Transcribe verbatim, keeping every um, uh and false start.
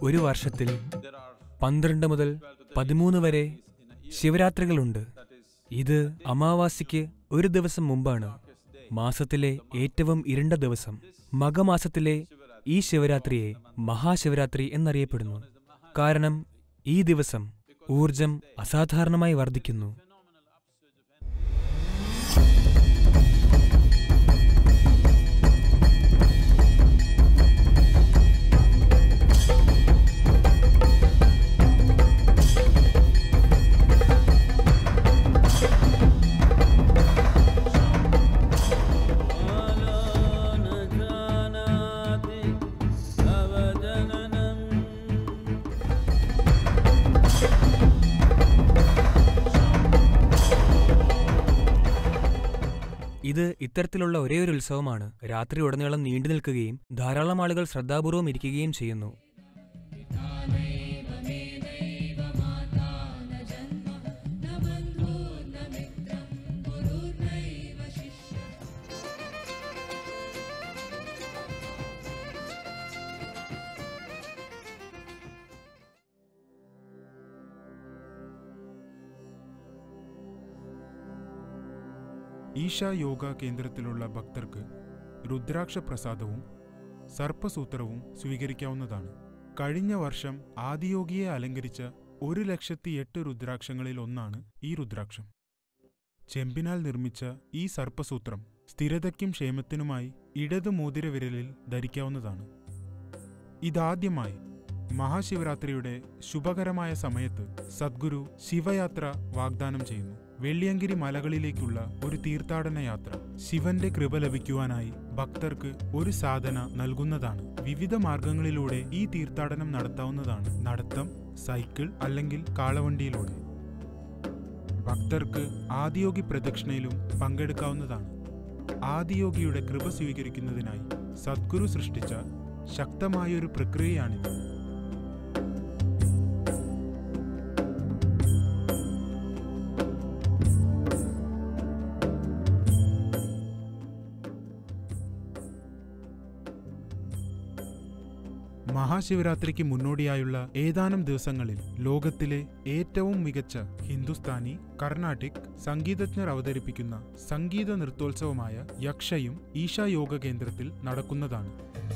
ഒരു വർഷത്തിൽ പന്ത്രണ്ട് മുതൽ പതിമൂന്ന് വരെ ശിവരാത്രികളുണ്ട്. ഇത് അമാവാസിക്ക് ഒരു ദിവസം മുമ്പാണ്, മാസത്തിലെ ഏറ്റവും ഇരുണ്ട ദിവസം. മകമാസത്തിലെ ഈ ശിവരാത്രിയെ മഹാശിവരാത്രി എന്നറിയപ്പെടുന്നു. കാരണം ഈ ദിവസം ഊർജം അസാധാരണമായി വർദ്ധിക്കുന്നു. ഇത് ഇത്തരത്തിലുള്ള ഒരേയൊരു ഉത്സവമാണ്. രാത്രി ഉടനീളം നീണ്ടു നിൽക്കുകയും ധാരാളം ആളുകൾ ശ്രദ്ധാപൂർവം ഇരിക്കുകയും ചെയ്യുന്നു. ഈശ യോഗ കേന്ദ്രത്തിലുള്ള ഭക്തർക്ക് രുദ്രാക്ഷ പ്രസാദവും സർപ്പസൂത്രവും സ്വീകരിക്കാവുന്നതാണ്. കഴിഞ്ഞ വർഷം ആദിയോഗിയെ അലങ്കരിച്ച ഒരു ലക്ഷത്തി എട്ട് രുദ്രാക്ഷങ്ങളിൽ ഒന്നാണ് ഈ രുദ്രാക്ഷം. ചെമ്പിനാൽ നിർമ്മിച്ച ഈ സർപ്പസൂത്രം സ്ഥിരതയ്ക്കും ക്ഷേമത്തിനുമായി ഇടതു മോതിരവിരലിൽ ധരിക്കാവുന്നതാണ്. ഇതാദ്യമായി മഹാശിവരാത്രിയുടെ ശുഭകരമായ സമയത്ത് സദ്ഗുരു ശിവയാത്ര വാഗ്ദാനം ചെയ്യുന്നു. വെള്ളിയങ്കിരി മലകളിലേക്കുള്ള ഒരു തീർത്ഥാടന യാത്ര ശിവന്റെ കൃപ ലഭിക്കുവാനായി ഭക്തർക്ക് ഒരു സാധന നൽകുന്നതാണ്. വിവിധ മാർഗങ്ങളിലൂടെ ഈ തീർത്ഥാടനം നടത്താവുന്നതാണ്. നടത്തം, സൈക്കിൾ അല്ലെങ്കിൽ കാളവണ്ടിയിലൂടെ. ഭക്തർക്ക് ആദിയോഗി പ്രദക്ഷിണയിലും പങ്കെടുക്കാവുന്നതാണ്. ആദിയോഗിയുടെ കൃപ സ്വീകരിക്കുന്നതിനായി സദ്ഗുരു സൃഷ്ടിച്ച ശക്തമായൊരു പ്രക്രിയയാണിത്. മഹാശിവരാത്രിക്ക് മുന്നോടിയായുള്ള ഏതാനും ദിവസങ്ങളിൽ ലോകത്തിലെ ഏറ്റവും മികച്ച ഹിന്ദുസ്ഥാനി, കർണാട്ടിക് സംഗീതജ്ഞർ അവതരിപ്പിക്കുന്ന സംഗീത നൃത്തോത്സവമായ യക്ഷയും ഈശ യോഗ കേന്ദ്രത്തിൽ നടക്കുന്നതാണ്.